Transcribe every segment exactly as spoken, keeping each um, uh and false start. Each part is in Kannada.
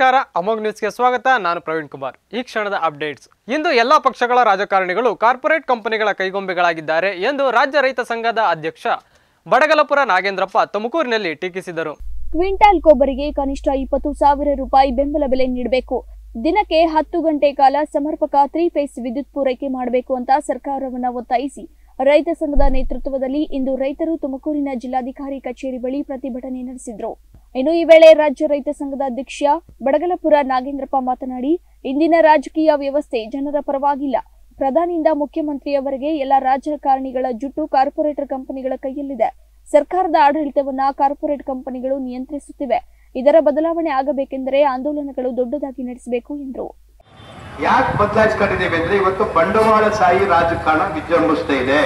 ನಮಸ್ಕಾರ ಅಮೋಘ್ ನ್ಯೂಸ್ಗೆ ಸ್ವಾಗತ. ನಾನು ಪ್ರವೀಣ್ ಕುಮಾರ್. ಈ ಕ್ಷಣದ ಅಪ್ಡೇಟ್ಸ್. ಇಂದು ಎಲ್ಲಾ ಪಕ್ಷಗಳ ರಾಜಕಾರಣಿಗಳು ಕಾರ್ಪೊರೇಟ್ ಕಂಪನಿಗಳ ಕೈಗೊಂಬೆಗಳಾಗಿದ್ದಾರೆ ಎಂದು ರಾಜ್ಯ ರೈತ ಸಂಘದ ಅಧ್ಯಕ್ಷ ಬಡಗಲಪುರ ನಾಗೇಂದ್ರಪ್ಪ ತುಮಕೂರಿನಲ್ಲಿ ಟೀಕಿಸಿದರು. ಕ್ವಿಂಟಾಲ್ ಕೊಬ್ಬರಿಗೆ ಕನಿಷ್ಠ ಇಪ್ಪತ್ತು ಸಾವಿರ ರೂಪಾಯಿ ಬೆಂಬಲ ಬೆಲೆ ನೀಡಬೇಕು. ದಿನಕ್ಕೆ ಹತ್ತು ಗಂಟೆ ಕಾಲ ಸಮರ್ಪಕ ತ್ರೀ ಫೇಸ್ ವಿದ್ಯುತ್ ಪೂರೈಕೆ ಮಾಡಬೇಕು ಅಂತ ಸರ್ಕಾರವನ್ನು ಒತ್ತಾಯಿಸಿ ರೈತ ಸಂಘದ ನೇತೃತ್ವದಲ್ಲಿ ಇಂದು ರೈತರು ತುಮಕೂರಿನ ಜಿಲ್ಲಾಧಿಕಾರಿ ಕಚೇರಿ ಬಳಿ ಪ್ರತಿಭಟನೆ ನಡೆಸಿದರು. ಇನ್ನು ಈ ವೇಳೆ ರಾಜ್ಯ ರೈತ ಸಂಘದ ಅಧ್ಯಕ್ಷ ಬಡಗಲಪುರ ನಾಗೇಂದ್ರಪ್ಪ ಮಾತನಾಡಿ, ಇಂದಿನ ರಾಜಕೀಯ ವ್ಯವಸ್ಥೆ ಜನರ ಪರವಾಗಿಲ್ಲ. ಪ್ರಧಾನಿಯಿಂದ ಮುಖ್ಯಮಂತ್ರಿಯವರೆಗೆ ಎಲ್ಲ ರಾಜಕಾರಣಿಗಳ ಜುಟ್ಟು ಕಾರ್ಪೊರೇಟರ್ ಕಂಪನಿಗಳ ಕೈಯಲ್ಲಿದೆ. ಸರ್ಕಾರದ ಆಡಳಿತವನ್ನ ಕಾರ್ಪೊರೇಟ್ ಕಂಪನಿಗಳು ನಿಯಂತ್ರಿಸುತ್ತಿವೆ. ಇದರ ಬದಲಾವಣೆ ಆಗಬೇಕೆಂದರೆ ಆಂದೋಲನಗಳು ದೊಡ್ಡದಾಗಿ ನಡೆಸಬೇಕು ಎಂದರು. ಯಾಕೆ ಬದಲಾಯಿಸ್ಕೊಂಡಿದ್ದೇವೆ ಅಂದ್ರೆ ಇವತ್ತು ಬಂಡವಾಳಶಾಹಿ ರಾಜಕಾರಣ ವಿಜೃಂಭಿಸ್ತಾ ಇದೆ.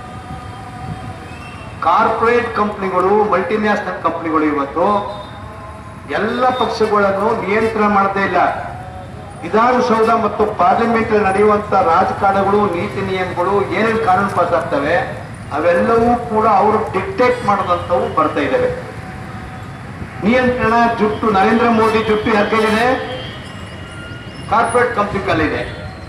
ಕಾರ್ಪೊರೇಟ್ ಕಂಪನಿಗಳು, ಮಲ್ಟಿನ್ಯಾಷನಲ್ ಕಂಪನಿಗಳು ಇವತ್ತು ಎಲ್ಲ ಪಕ್ಷಗಳನ್ನು ನಿಯಂತ್ರಣ ಮಾಡದೇ ಇಲ್ಲ. ವಿಧಾನಸೌಧ ಮತ್ತು ಪಾರ್ಲಿಮೆಂಟ್ ನಡೆಯುವಂತ ರಾಜಕಾರಣಗಳು, ನೀತಿ ನಿಯಮಗಳು, ಏನೇನು ಕಾನೂನು ಪಾಸ್ ಆಗ್ತವೆ ಅವೆಲ್ಲವೂ ಕೂಡ ಅವರು ಡಿಕ್ಟೇಟ್ ಮಾಡೋದಂತವು ಬರ್ತಾ ಇದ್ದಾವೆ. ನಿಯಂತ್ರಣ ಜುಟ್ಟು ನರೇಂದ್ರ ಮೋದಿ ಜುಟ್ಟು ಯಾರ ಕೈಲಿದೆ? Corporate company ಕಲ್ಲಿದೆ.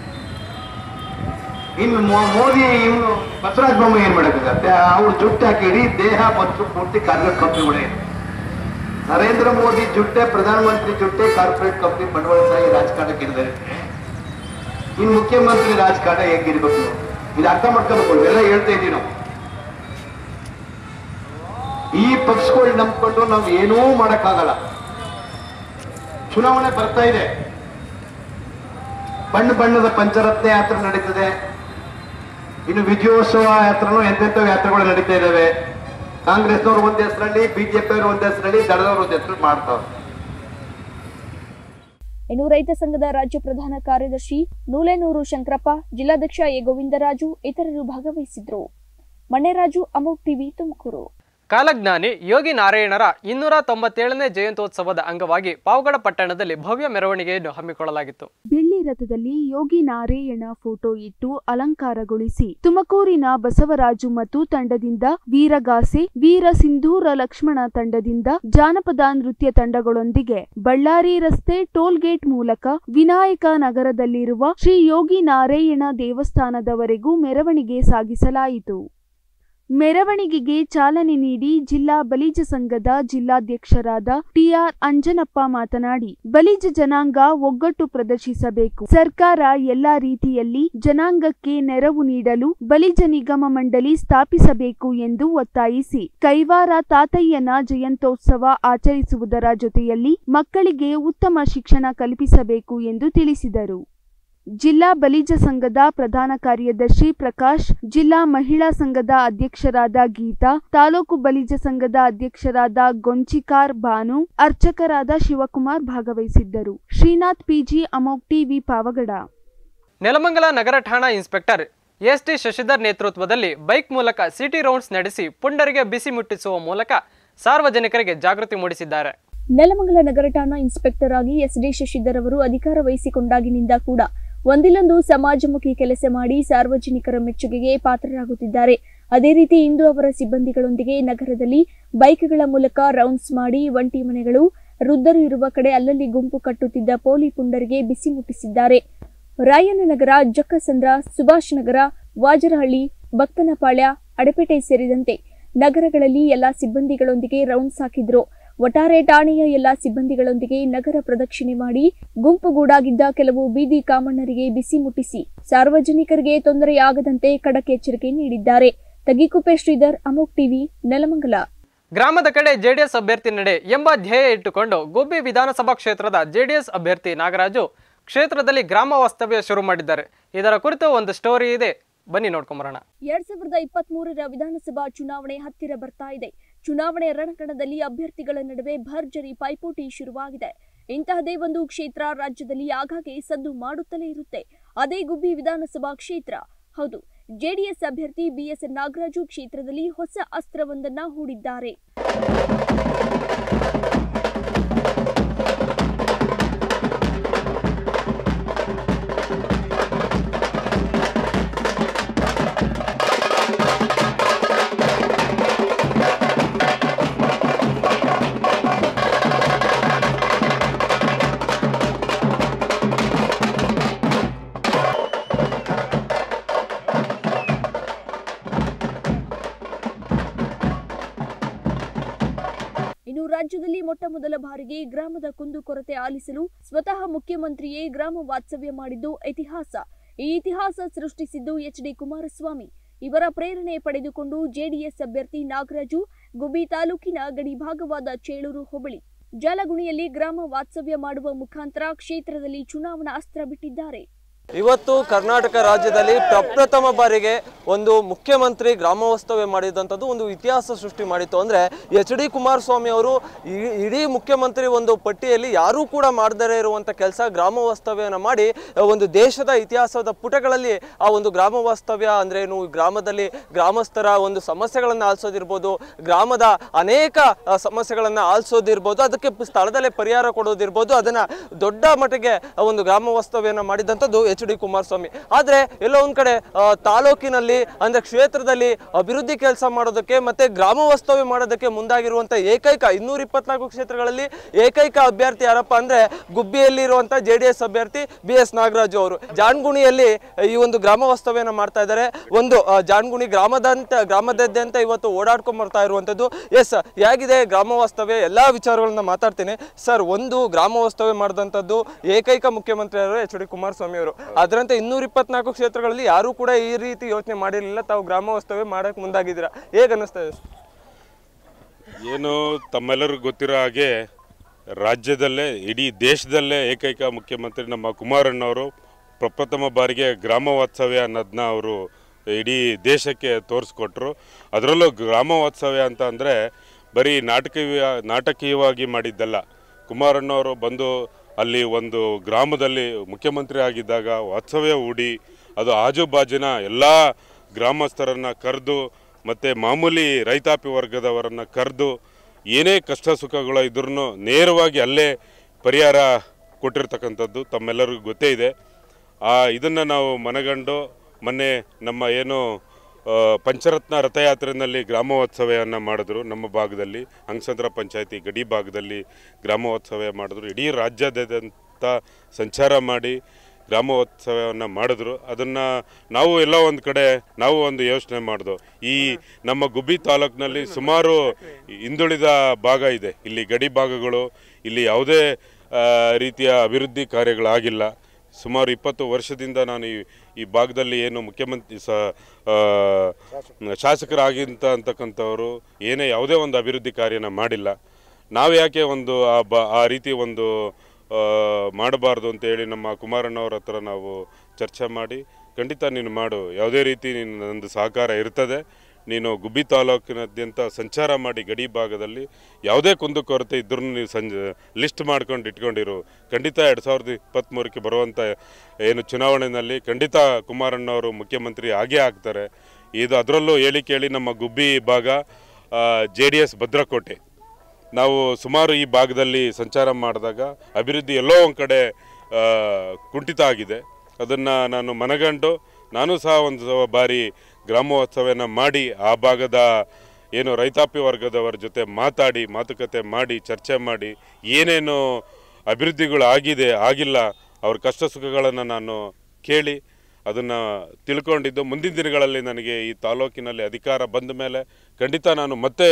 ಇನ್ನು ಮೋದಿ ಇವನು ಬಸವರಾಜ ಬೊಮ್ಮಾಯಿ ಏನ್ ಮಾಡಬೇಕಾಗತ್ತೆ? ಅವ್ರು ಜುಟ್ಟು ಹಾಕಿ ಇಡೀ ದೇಹ ಮತ್ತು ಪೂರ್ತಿ ಕಾರ್ಪೊರೇಟ್ ಕಂಪನಿಗಳೇ. ನರೇಂದ್ರ ಮೋದಿ ಜುಟ್ಟೆ, ಪ್ರಧಾನಮಂತ್ರಿ ಜುಟ್ಟೆ ಕಾರ್ಪೊರೇಟ್ ಕಂಪನಿ ಬಂಡವಾಳಶಾಹಿ ರಾಜಕಾರಣಕ್ಕೆ ಇದ್ದಾರೆ. ಇನ್ನು ಮುಖ್ಯಮಂತ್ರಿ ರಾಜಕಾರಣ ಹೇಗಿರ್ಬೇಕು ಇದು ಅರ್ಥ ಮಾಡ್ಕೋಬೇಕು. ಎಲ್ಲ ಹೇಳ್ತಾ ಇದ್ದೀವಿ ನಾವು. ಈ ಪಕ್ಷಗಳು ನಂಬ್ಕೊಂಡು ನಾವು ಏನೂ ಮಾಡಕ್ಕಾಗಲ್ಲ. ಚುನಾವಣೆ ಬರ್ತಾ ಇದೆ. ಬಣ್ಣ ಬಣ್ಣದ ಪಂಚರತ್ನ ಯಾತ್ರೆ ನಡೀತದೆ. ಇನ್ನು ವಿಜಯೋತ್ಸವ ಯಾತ್ರನೂ ಎಂತೆಂಥ ಯಾತ್ರೆಗಳು ನಡೀತಾ ಇದ್ದಾವೆ. ಕಾಂಗ್ರೆಸ್ನವ್ರು ಒಂದ್ ಹೆಸರಲ್ಲಿ, ಬಿಜೆಪಿ ಅವರು ಒಂದ್ ಹೆಸರಲ್ಲಿ, ದಳದವರು ಒಂದ್ ಹೆಸರಲ್ಲಿ ಮಾಡ್ತಾವ್ರೆ. ಇನ್ನು ರೈತ ಸಂಘದ ರಾಜ್ಯ ಪ್ರಧಾನ ಕಾರ್ಯದರ್ಶಿ ನೂಲೇನೂರು ಶಂಕರಪ್ಪ, ಜಿಲ್ಲಾಧ್ಯಕ್ಷ ಎ ಗೋವಿಂದರಾಜು ಇತರರು ಭಾಗವಹಿಸಿದ್ರು. ಮಣ್ಣೆರಾಜು, ಅಮೋಘ್ ಟಿವಿ, ತುಮಕೂರು. ಕಾಲಜ್ಞಾನಿ ಯೋಗಿ ನಾರಾಯಣರ ಇನ್ನೂರ ತೊಂಬತ್ತೇಳನೇ ಜಯಂತ್ಯೋತ್ಸವದ ಅಂಗವಾಗಿ ಪಾವಗಡ ಪಟ್ಟಣದಲ್ಲಿ ಭವ್ಯ ಮೆರವಣಿಗೆಯನ್ನು ಹಮ್ಮಿಕೊಳ್ಳಲಾಗಿತ್ತು. ಬೆಳ್ಳಿ ರಥದಲ್ಲಿ ಯೋಗಿ ನಾರಾಯಣ ಫೋಟೋ ಇಟ್ಟು ಅಲಂಕಾರಗೊಳಿಸಿ ತುಮಕೂರಿನ ಬಸವರಾಜು ಮತ್ತು ತಂಡದಿಂದ ವೀರಗಾಸೆ, ವೀರ ಸಿಂಧೂರ ಲಕ್ಷ್ಮಣ ತಂಡದಿಂದ ಜಾನಪದ ನೃತ್ಯ ತಂಡಗಳೊಂದಿಗೆ ಬಳ್ಳಾರಿ ರಸ್ತೆ ಟೋಲ್ಗೇಟ್ ಮೂಲಕ ವಿನಾಯಕ ನಗರದಲ್ಲಿರುವ ಶ್ರೀ ಯೋಗಿ ನಾರಾಯಣ ದೇವಸ್ಥಾನದವರೆಗೂ ಮೆರವಣಿಗೆ ಸಾಗಿಸಲಾಯಿತು. ಮೆರವಣಿಗೆಗೆ ಚಾಲನೆ ನೀಡಿ ಜಿಲ್ಲಾ ಬಲಿಜ ಸಂಘದ ಜಿಲ್ಲಾಧ್ಯಕ್ಷರಾದ ಟಿಆರ್ ಅಂಜನಪ್ಪ ಮಾತನಾಡಿ, ಬಲಿಜ ಜನಾಂಗ ಒಗ್ಗಟ್ಟು ಪ್ರದರ್ಶಿಸಬೇಕು. ಸರ್ಕಾರ ಎಲ್ಲಾ ರೀತಿಯಲ್ಲಿ ಜನಾಂಗಕ್ಕೆ ನೆರವು ನೀಡಲು ಬಲಿಜ ನಿಗಮ ಮಂಡಳಿ ಸ್ಥಾಪಿಸಬೇಕು ಎಂದು ಒತ್ತಾಯಿಸಿ ಕೈವಾರ ತಾತಯ್ಯನ ಜಯಂತ್ಯೋತ್ಸವ ಆಚರಿಸುವುದರ ಜೊತೆಯಲ್ಲಿ ಮಕ್ಕಳಿಗೆ ಉತ್ತಮ ಶಿಕ್ಷಣ ಕಲ್ಪಿಸಬೇಕು ಎಂದು ತಿಳಿಸಿದರು. ಜಿಲ್ಲಾ ಬಲಿಜ ಸಂಘದ ಪ್ರಧಾನ ಕಾರ್ಯದರ್ಶಿ ಪ್ರಕಾಶ್, ಜಿಲ್ಲಾ ಮಹಿಳಾ ಸಂಘದ ಅಧ್ಯಕ್ಷರಾದ ಗೀತಾ, ತಾಲೂಕು ಬಲಿಜ ಸಂಘದ ಅಧ್ಯಕ್ಷರಾದ ಗೊಂಚಿಕಾರ್ ಭಾನು, ಅರ್ಚಕರಾದ ಶಿವಕುಮಾರ್ ಭಾಗವಹಿಸಿದ್ದರು. Srinath PG, Amogh TV, Pavagada. ನೆಲಮಂಗಲ ನಗರ ಠಾಣಾ ಇನ್ಸ್ಪೆಕ್ಟರ್ ಎಸ್ ಟಿ ಶಶಿಧರ್ ನೇತೃತ್ವದಲ್ಲಿ ಬೈಕ್ ಮೂಲಕ ಸಿಟಿ ರೌಂಡ್ಸ್ ನಡೆಸಿ ಪುಂಡರಿಗೆ ಬಿಸಿ ಮುಟ್ಟಿಸುವ ಮೂಲಕ ಸಾರ್ವಜನಿಕರಿಗೆ ಜಾಗೃತಿ ಮೂಡಿಸಿದ್ದಾರೆ. ನೆಲಮಂಗಲ ನಗರ ಠಾಣಾ ಇನ್ಸ್ಪೆಕ್ಟರ್ ಆಗಿ ಎಸ್ ಡಿ ಶಶಿಧರ್ ಅವರು ಅಧಿಕಾರ ವಹಿಸಿಕೊಂಡಾಗಿನಿಂದ ಕೂಡ ಒಂದಿಲ್ಲೊಂದು ಸಮಾಜಮುಖಿ ಕೆಲಸ ಮಾಡಿ ಸಾರ್ವಜನಿಕರ ಮೆಚ್ಚುಗೆಗೆ ಪಾತ್ರರಾಗುತ್ತಿದ್ದಾರೆ. ಅದೇ ರೀತಿ ಇಂದು ಅವರ ಸಿಬ್ಬಂದಿಗಳೊಂದಿಗೆ ನಗರದಲ್ಲಿ ಬೈಕ್ಗಳ ಮೂಲಕ ರೌಂಡ್ಸ್ ಮಾಡಿ ಒಂಟಿ ಮನೆಗಳು, ವೃದ್ಧರು ಇರುವ ಕಡೆ ಅಲ್ಲಲ್ಲಿ ಗುಂಪು ಕಟ್ಟುತ್ತಿದ್ದ ಪೋಲಿ ಪುಂಡರಿಗೆ ಬಿಸಿ ಮುಟ್ಟಿಸಿದ್ದಾರೆ. ರಾಯನನಗರ, ಜಕ್ಕಸಂದ್ರ, ಸುಭಾಷ್ ನಗರ, ವಾಜರಹಳ್ಳಿ, ಭಕ್ತನಪಾಳ್ಯ, ಅಡಪೇಟೆ ಸೇರಿದಂತೆ ನಗರಗಳಲ್ಲಿ ಎಲ್ಲಾ ಸಿಬ್ಬಂದಿಗಳೊಂದಿಗೆ ರೌಂಡ್ಸ್ ಹಾಕಿದ್ರು. ಒಟ್ಟಾರೆ ಠಾಣೆಯ ಎಲ್ಲಾ ಸಿಬ್ಬಂದಿಗಳೊಂದಿಗೆ ನಗರ ಪ್ರದಕ್ಷಿಣೆ ಮಾಡಿ ಗುಂಪುಗೂಡಾಗಿದ್ದ ಕೆಲವು ಬೀದಿ ಕಾಮಣ್ಣರಿಗೆ ಬಿಸಿ ಮುಟ್ಟಿಸಿ ಸಾರ್ವಜನಿಕರಿಗೆ ತೊಂದರೆಯಾಗದಂತೆ ಖಡಕ್ ಎಚ್ಚರಿಕೆ ನೀಡಿದ್ದಾರೆ. ತಗಿಕುಪ್ಪೆ ಶ್ರೀಧರ್, ಅಮೋಘ್ ಟಿವಿ, ನೆಲಮಂಗಲ. ಗ್ರಾಮದ ಕಡೆ ಜೆಡಿಎಸ್ ಅಭ್ಯರ್ಥಿ ನಡೆ ಎಂಬ ಧ್ಯೇಯ ಇಟ್ಟುಕೊಂಡು ಗುಬ್ಬಿ ವಿಧಾನಸಭಾ ಕ್ಷೇತ್ರದ ಜೆಡಿಎಸ್ ಅಭ್ಯರ್ಥಿ ನಾಗರಾಜು ಕ್ಷೇತ್ರದಲ್ಲಿ ಗ್ರಾಮ ವಾಸ್ತವ್ಯ ಶುರು ಮಾಡಿದ್ದಾರೆ. ಇದರ ಕುರಿತು ಒಂದು ಸ್ಟೋರಿ ಇದೆ, ಬನ್ನಿ ನೋಡ್ಕೊಂಬರೋಣ. ಎರಡ್ ಸಾವಿರದ ಇಪ್ಪತ್ತ್ ಮೂರರ ವಿಧಾನಸಭಾ ಚುನಾವಣೆ ಹತ್ತಿರ ಬರ್ತಾ ಇದೆ. ಚುನಾವಣೆ ರಣಕಣದಲ್ಲಿ ಅಭ್ಯರ್ಥಿಗಳ ನಡುವೆ ಭರ್ಜರಿ ಪೈಪೋಟಿ ಶುರುವಾಗಿದೆ. ಇಂತಹದೇ ಒಂದು ಕ್ಷೇತ್ರ ರಾಜ್ಯದಲ್ಲಿ ಆಗಾಗ್ಗೆ ಸದ್ದು ಮಾಡುತ್ತಲೇ ಇರುತ್ತೆ. ಅದೇ ಗುಬ್ಬಿ ವಿಧಾನಸಭಾ ಕ್ಷೇತ್ರ. ಹೌದು, ಜೆಡಿಎಸ್ ಅಭ್ಯರ್ಥಿ ಬಿಎಸ್ ನಾಗರಾಜು ಕ್ಷೇತ್ರದಲ್ಲಿ ಹೊಸ ಅಸ್ತ್ರವೊಂದನ್ನ ಹೂಡಿದ್ದಾರೆ. ರಾಜ್ಯದಲ್ಲಿ ಮೊಟ್ಟ ಮೊದಲ ಬಾರಿಗೆ ಗ್ರಾಮದ ಕುಂದುಕೊರತೆ ಆಲಿಸಲು ಸ್ವತಃ ಮುಖ್ಯಮಂತ್ರಿಯೇ ಗ್ರಾಮ ವಾಸ್ತವ್ಯ ಮಾಡಿದ್ದು ಇತಿಹಾಸ. ಈ ಇತಿಹಾಸ ಸೃಷ್ಟಿಸಿದ್ದು ಎಚ್ ಡಿ ಕುಮಾರಸ್ವಾಮಿ. ಇವರ ಪ್ರೇರಣೆ ಪಡೆದುಕೊಂಡು ಜೆಡಿಎಸ್ ಅಭ್ಯರ್ಥಿ ನಾಗರಾಜು ಗುಬ್ಬಿ ತಾಲೂಕಿನ ಗಡಿ ಭಾಗವಾದ ಚೇಳೂರು ಹೋಬಳಿ ಜಾಲಗುಣಿಯಲ್ಲಿ ಗ್ರಾಮ ವಾಸ್ತವ್ಯ ಮಾಡುವ ಮುಖಾಂತರ ಕ್ಷೇತ್ರದಲ್ಲಿ ಚುನಾವಣಾ ಅಸ್ತ್ರ ಬಿಟ್ಟಿದ್ದಾರೆ. ಇವತ್ತು ಕರ್ನಾಟಕ ರಾಜ್ಯದಲ್ಲಿ ಪ್ರಪ್ರಥಮ ಬಾರಿಗೆ ಒಂದು ಮುಖ್ಯಮಂತ್ರಿ ಗ್ರಾಮ ವಾಸ್ತವ್ಯ ಮಾಡಿದಂಥದ್ದು ಒಂದು ಇತಿಹಾಸ ಸೃಷ್ಟಿ ಮಾಡಿತ್ತು. ಅಂದರೆ ಎಚ್ ಡಿ ಕುಮಾರಸ್ವಾಮಿ ಅವರು ಇಡೀ ಮುಖ್ಯಮಂತ್ರಿ ಒಂದು ಪಟ್ಟಿಯಲ್ಲಿ ಯಾರೂ ಕೂಡ ಮಾಡದೇ ಇರುವಂಥ ಕೆಲಸ ಗ್ರಾಮ ವಾಸ್ತವ್ಯನ ಮಾಡಿ ಒಂದು ದೇಶದ ಇತಿಹಾಸದ ಪುಟಗಳಲ್ಲಿ ಆ ಒಂದು ಗ್ರಾಮ ವಾಸ್ತವ್ಯ ಅಂದ್ರೇನು, ಗ್ರಾಮದಲ್ಲಿ ಗ್ರಾಮಸ್ಥರ ಒಂದು ಸಮಸ್ಯೆಗಳನ್ನು ಆಲಿಸೋದಿರ್ಬೋದು, ಗ್ರಾಮದ ಅನೇಕ ಸಮಸ್ಯೆಗಳನ್ನು ಆಲಿಸೋದಿರ್ಬೋದು, ಅದಕ್ಕೆ ಸ್ಥಳದಲ್ಲೇ ಪರಿಹಾರ ಕೊಡೋದಿರ್ಬೋದು, ಅದನ್ನು ದೊಡ್ಡ ಮಟ್ಟಿಗೆ ಒಂದು ಗ್ರಾಮ ವಾಸ್ತವ್ಯನ ಮಾಡಿದಂಥದ್ದು ಎಚ್ ಡಿ ಕುಮಾರಸ್ವಾಮಿ. ಆದರೆ ಎಲ್ಲೋ ಒಂದು ಕಡೆ ತಾಲೂಕಿನಲ್ಲಿ ಅಂದರೆ ಕ್ಷೇತ್ರದಲ್ಲಿ ಅಭಿವೃದ್ಧಿ ಕೆಲಸ ಮಾಡೋದಕ್ಕೆ ಮತ್ತೆ ಗ್ರಾಮ ವಾಸ್ತವ್ಯ ಮಾಡೋದಕ್ಕೆ ಮುಂದಾಗಿರುವಂಥ ಏಕೈಕ ಇನ್ನೂರ ಇಪ್ಪತ್ನಾಲ್ಕು ಕ್ಷೇತ್ರಗಳಲ್ಲಿ ಏಕೈಕ ಅಭ್ಯರ್ಥಿ ಯಾರಪ್ಪ ಅಂದರೆ ಗುಬ್ಬಿಯಲ್ಲಿ ಇರುವಂಥ ಜೆ ಡಿ ಎಸ್ ಅಭ್ಯರ್ಥಿ ಬಿ ಎಸ್ ನಾಗರಾಜು ಅವರು ಜಾನ್ಗುಣಿಯಲ್ಲಿ ಈ ಒಂದು ಗ್ರಾಮ ವಾಸ್ತವ್ಯನ ಮಾಡ್ತಾ ಇದ್ದಾರೆ. ಒಂದು ಜಾನ್ಗುಣಿ ಗ್ರಾಮದಂತ ಗ್ರಾಮದಾದ್ಯಂತ ಇವತ್ತು ಓಡಾಡ್ಕೊಂಡ್ ಬರ್ತಾ ಇರುವಂಥದ್ದು. ಎಸ್, ಹೇಗಿದೆ ಗ್ರಾಮ ವಾಸ್ತವ್ಯ ಎಲ್ಲ ವಿಚಾರಗಳನ್ನ ಮಾತಾಡ್ತೀನಿ. ಸರ್, ಒಂದು ಗ್ರಾಮ ವಾಸ್ತವ್ಯ ಮಾಡಿದಂಥದ್ದು ಏಕೈಕ ಮುಖ್ಯಮಂತ್ರಿ ಅವರು ಎಚ್ ಡಿ ಕುಮಾರಸ್ವಾಮಿ ಅವರು. ಅದರಂತೆ ಇನ್ನೂರ ಇಪ್ಪತ್ನಾಲ್ಕು ಕ್ಷೇತ್ರಗಳಲ್ಲಿ ಯಾರೂ ಕೂಡ ಈ ರೀತಿ ಯೋಚನೆ ಮಾಡಿರಲಿಲ್ಲ. ತಾವು ಗ್ರಾಮ ವಾಸ್ತವ್ಯ ಮಾಡಕ್ಕೆ ಮುಂದಾಗಿದ್ದೀರಾ, ಹೇಗೆ ಅನ್ನಿಸ್ತಾ ಇದೆ? ಏನು ತಮ್ಮೆಲ್ಲರಿಗೂ ಗೊತ್ತಿರೋ ಹಾಗೆ ರಾಜ್ಯದಲ್ಲೇ ಇಡೀ ದೇಶದಲ್ಲೇ ಏಕೈಕ ಮುಖ್ಯಮಂತ್ರಿ ನಮ್ಮ ಕುಮಾರಣ್ಣವರು ಪ್ರಪ್ರಥಮ ಬಾರಿಗೆ ಗ್ರಾಮ ವಾಸ್ತವ್ಯ ಅನ್ನೋದನ್ನ ಅವರು ಇಡೀ ದೇಶಕ್ಕೆ ತೋರಿಸ್ಕೊಟ್ರು. ಅದರಲ್ಲೂ ಗ್ರಾಮ ವಾಸ್ತವ್ಯ ಅಂತ ಅಂದರೆ ಬರೀ ನಾಟಕೀಯ ನಾಟಕೀಯವಾಗಿ ಮಾಡಿದ್ದಲ್ಲ. ಕುಮಾರಣ್ಣವರು ಬಂದು ಅಲ್ಲಿ ಒಂದು ಗ್ರಾಮದಲ್ಲಿ ಮುಖ್ಯಮಂತ್ರಿ ಆಗಿದ್ದಾಗ ವಾಸ್ತವ್ಯ ಹೂಡಿ ಅದು ಆಜುಬಾಜಿನ ಎಲ್ಲ ಗ್ರಾಮಸ್ಥರನ್ನು ಕರೆದು ಮತ್ತು ಮಾಮೂಲಿ ರೈತಾಪಿ ವರ್ಗದವರನ್ನು ಕರೆದು ಏನೇ ಕಷ್ಟ ಸುಖಗಳು ಇದ್ರೂ ನೇರವಾಗಿ ಅಲ್ಲೇ ಪರಿಹಾರ ಕೊಟ್ಟಿರ್ತಕ್ಕಂಥದ್ದು ತಮ್ಮೆಲ್ಲರಿಗೂ ಗೊತ್ತೇ ಇದೆ. ಆ ಇದನ್ನು ನಾವು ಮನಗಂಡು ಮೊನ್ನೆ ನಮ್ಮ ಏನು ಪಂಚರತ್ನ ರಥಯಾತ್ರೆಯಲ್ಲಿ ಗ್ರಾಮೋತ್ಸವವನ್ನು ಮಾಡಿದ್ರು. ನಮ್ಮ ಭಾಗದಲ್ಲಿ ಹಂಗಸಂದ್ರ ಪಂಚಾಯತಿ ಗಡಿ ಭಾಗದಲ್ಲಿ ಗ್ರಾಮೋತ್ಸವ ಮಾಡಿದ್ರು. ಇಡೀ ರಾಜ್ಯಾದ್ಯಂತ ಸಂಚಾರ ಮಾಡಿ ಗ್ರಾಮೋತ್ಸವವನ್ನು ಮಾಡಿದ್ರು. ಅದನ್ನು ನಾವು ಎಲ್ಲ ಒಂದು ಕಡೆ ನಾವು ಒಂದು ಯೋಚನೆ ಮಾಡಿದ್ವು. ಈ ನಮ್ಮ ಗುಬ್ಬಿ ತಾಲೂಕಿನಲ್ಲಿ ಸುಮಾರು ಹಿಂದುಳಿದ ಭಾಗ ಇದೆ. ಇಲ್ಲಿ ಗಡಿ ಭಾಗಗಳು, ಇಲ್ಲಿ ಯಾವುದೇ ರೀತಿಯ ಅಭಿವೃದ್ಧಿ ಕಾರ್ಯಗಳಾಗಿಲ್ಲ. ಸುಮಾರು ಇಪ್ಪತ್ತು ವರ್ಷದಿಂದ ನಾನು ಈ ಈ ಭಾಗದಲ್ಲಿ ಏನು ಮುಖ್ಯಮಂತ್ರಿ ಸ ಶಾಸಕರಾಗಿಂತ ಅಂತಕ್ಕಂಥವರು ಏನೇ ಯಾವುದೇ ಒಂದು ಅಭಿವೃದ್ಧಿ ಕಾರ್ಯನ ಮಾಡಿಲ್ಲ. ನಾವು ಯಾಕೆ ಒಂದು ಆ ಬ ಆ ರೀತಿ ಒಂದು ಮಾಡಬಾರ್ದು ಅಂತೇಳಿ ನಮ್ಮ ಕುಮಾರಣ್ಣವ್ರ ಹತ್ರ ನಾವು ಚರ್ಚೆ ಮಾಡಿ, ಖಂಡಿತ ನೀನು ಮಾಡು, ಯಾವುದೇ ರೀತಿ ನಿನ್ನ ನಂದು ಸಹಕಾರ ಇರ್ತದೆ, ನೀನು ಗುಬ್ಬಿ ತಾಲೂಕಿನಾದ್ಯಂತ ಸಂಚಾರ ಮಾಡಿ ಗಡಿ ಭಾಗದಲ್ಲಿ ಯಾವುದೇ ಕುಂದುಕೊರತೆ ಇದ್ರೂ ನೀವು ಸಂಜೆ ಲಿಸ್ಟ್ ಮಾಡ್ಕೊಂಡು ಇಟ್ಕೊಂಡಿರು. ಖಂಡಿತ ಎರಡು ಸಾವಿರದ ಇಪ್ಪತ್ತ್ಮೂರಕ್ಕೆ ಬರುವಂಥ ಏನು ಚುನಾವಣೆಯಲ್ಲಿ ಖಂಡಿತ ಕುಮಾರಣ್ಣವರು ಮುಖ್ಯಮಂತ್ರಿ ಆಗೇ ಆಗ್ತಾರೆ. ಇದು ಅದರಲ್ಲೂ ಹೇಳಿ ಕೇಳಿ ನಮ್ಮ ಗುಬ್ಬಿ ಭಾಗ ಜೆ ಡಿ ಎಸ್ ಭದ್ರಕೋಟೆ. ನಾವು ಸುಮಾರು ಈ ಭಾಗದಲ್ಲಿ ಸಂಚಾರ ಮಾಡಿದಾಗ ಅಭಿವೃದ್ಧಿ ಎಲ್ಲೋ ಒಂದು ಕಡೆ ಕುಂಠಿತ ಆಗಿದೆ. ಅದನ್ನು ನಾನು ಮನಗಂಡು ನಾನು ಸಹ ಒಂದು ಬಾರಿ ಗ್ರಾಮೋತ್ಸವನ ಮಾಡಿ ಆ ಭಾಗದ ಏನು ರೈತಾಪಿ ವರ್ಗದವರ ಜೊತೆ ಮಾತಾಡಿ ಮಾತುಕತೆ ಮಾಡಿ ಚರ್ಚೆ ಮಾಡಿ ಏನೇನು ಅಭಿವೃದ್ಧಿಗಳು ಆಗಿದೆ ಆಗಿಲ್ಲ ಅವ್ರ ಕಷ್ಟ ಸುಖಗಳನ್ನು ನಾನು ಕೇಳಿ ಅದನ್ನು ತಿಳ್ಕೊಂಡಿದ್ದು. ಮುಂದಿನ ದಿನಗಳಲ್ಲಿ ನನಗೆ ಈ ತಾಲೂಕಿನಲ್ಲಿ ಅಧಿಕಾರ ಬಂದ ಮೇಲೆ ಖಂಡಿತ ನಾನು ಮತ್ತೆ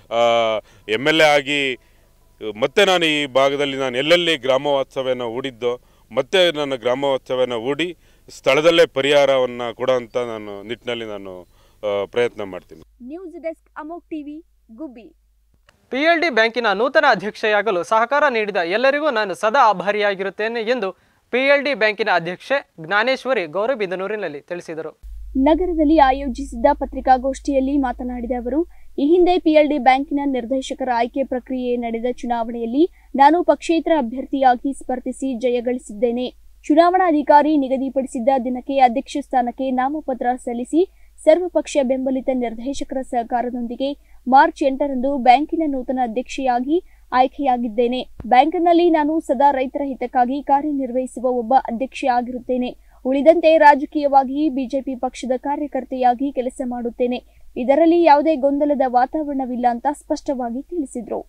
ಎಮ್ ಎಲ್ ಎ ಆಗಿ ಮತ್ತೆ ನಾನು ಈ ಭಾಗದಲ್ಲಿ ನಾನು ಎಲ್ಲೆಲ್ಲಿ ಗ್ರಾಮೋತ್ಸವನ ಹೂಡಿದ್ದೋ ಮತ್ತೆ ನನ್ನ ಗ್ರಾಮೋತ್ಸವನ ಹೂಡಿ ಸ್ಥಳದಲ್ಲೇ ಪರಿಹಾರವನ್ನು ಕೊಡುವಂಥ ನಾನು ನಿಟ್ಟಿನಲ್ಲಿ ನಾನು ಪ್ರಯತ್ನ ಮಾಡ್ತೀನಿ. News desk Amogh TV Gubbi. P L D ಬ್ಯಾಂಕಿನ ನೂತನ ಅಧ್ಯಕ್ಷೆಯಾಗಲು ಸಹಕಾರ ನೀಡಿದ ಎಲ್ಲರಿಗೂ ನಾನು ಸದಾ ಆಭಾರಿಯಾಗಿರುತ್ತೇನೆ ಎಂದು ಪಿ ಎಲ್ ಡಿ ಬ್ಯಾಂಕಿನ ಅಧ್ಯಕ್ಷೆ ಜ್ಞಾನೇಶ್ವರಿ ಗೌರಬಿದನೂರಿನಲ್ಲಿ ತಿಳಿಸಿದರು. ನಗರದಲ್ಲಿ ಆಯೋಜಿಸಿದ್ದ ಪತ್ರಿಕಾಗೋಷ್ಠಿಯಲ್ಲಿ ಮಾತನಾಡಿದ ಅವರು, ಈ ಹಿಂದೆ ಪಿಎಲ್ಡಿ ಬ್ಯಾಂಕಿನ ನಿರ್ದೇಶಕರ ಆಯ್ಕೆ ಪ್ರಕ್ರಿಯೆ ನಡೆದ ಚುನಾವಣೆಯಲ್ಲಿ ನಾನು ಪಕ್ಷೇತರ ಅಭ್ಯರ್ಥಿಯಾಗಿ ಸ್ಪರ್ಧಿಸಿ ಜಯಗಳಿಸಿದ್ದೇನೆ. ಚುನಾವಣಾಧಿಕಾರಿ ನಿಗದಿಪಡಿಸಿದ್ದ ದಿನಕ್ಕೆ ಅಧ್ಯಕ್ಷ ಸ್ಥಾನಕ್ಕೆ ನಾಮಪತ್ರ ಸಲ್ಲಿಸಿ ಸರ್ವಪಕ್ಷ ಬೆಂಬಲಿತ ನಿರ್ದೇಶಕರ ಸಹಕಾರದೊಂದಿಗೆ ಮಾರ್ಚ್ ಎಂಟರಂದು ಬ್ಯಾಂಕಿನ ನೂತನ ಅಧ್ಯಕ್ಷೆಯಾಗಿ ಆಯ್ಕೆಯಾಗಿದ್ದೇನೆ. ಬ್ಯಾಂಕ್ನಲ್ಲಿ ನಾನು ಸದಾ ರೈತರ ಹಿತಕ್ಕಾಗಿ ಕಾರ್ಯನಿರ್ವಹಿಸುವ ಒಬ್ಬ ಅಧ್ಯಕ್ಷೆಯಾಗಿರುತ್ತೇನೆ. ಉಳಿದಂತೆ ರಾಜಕೀಯವಾಗಿ ಬಿಜೆಪಿ ಪಕ್ಷದ ಕಾರ್ಯಕರ್ತೆಯಾಗಿ ಕೆಲಸ ಮಾಡುತ್ತೇನೆ. ಇದರಲ್ಲಿ ಯಾವುದೇ ಗೊಂದಲದ ವಾತಾವರಣವಿಲ್ಲ ಅಂತ ಸ್ಪಷ್ಟವಾಗಿ ತಿಳಿಸಿದರು.